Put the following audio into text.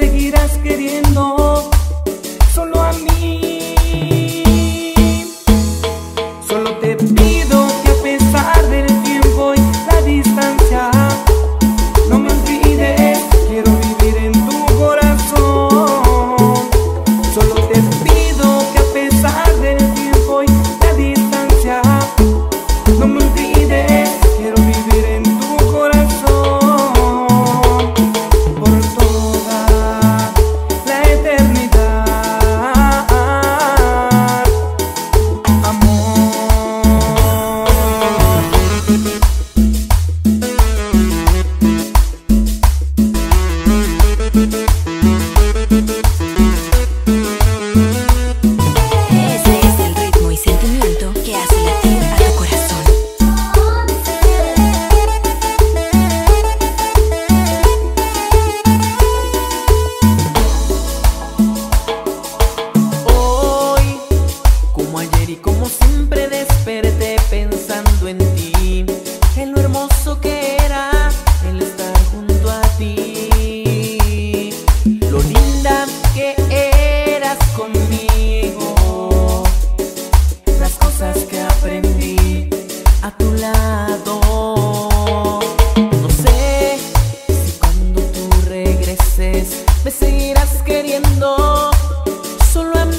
seguirás queriendo solo a mí. Solo te pido que a pesar del tiempo y la distancia, no me olvides, quiero vivir en tu corazón. Solo te pido que a pesar del tiempo y la distancia, no me olvides, quiero vivir en tu corazón por toda la eternidad, amor. Ese es el ritmo y sentimiento que hace latir a tu corazón. Hoy, como ayer y como siempre, desperté pensando en ti, en lo hermoso que era el estar junto a ti, lo linda que eras conmigo, las cosas que aprendí a tu lado. No sé si cuando tú regreses me seguirás queriendo solo a mí.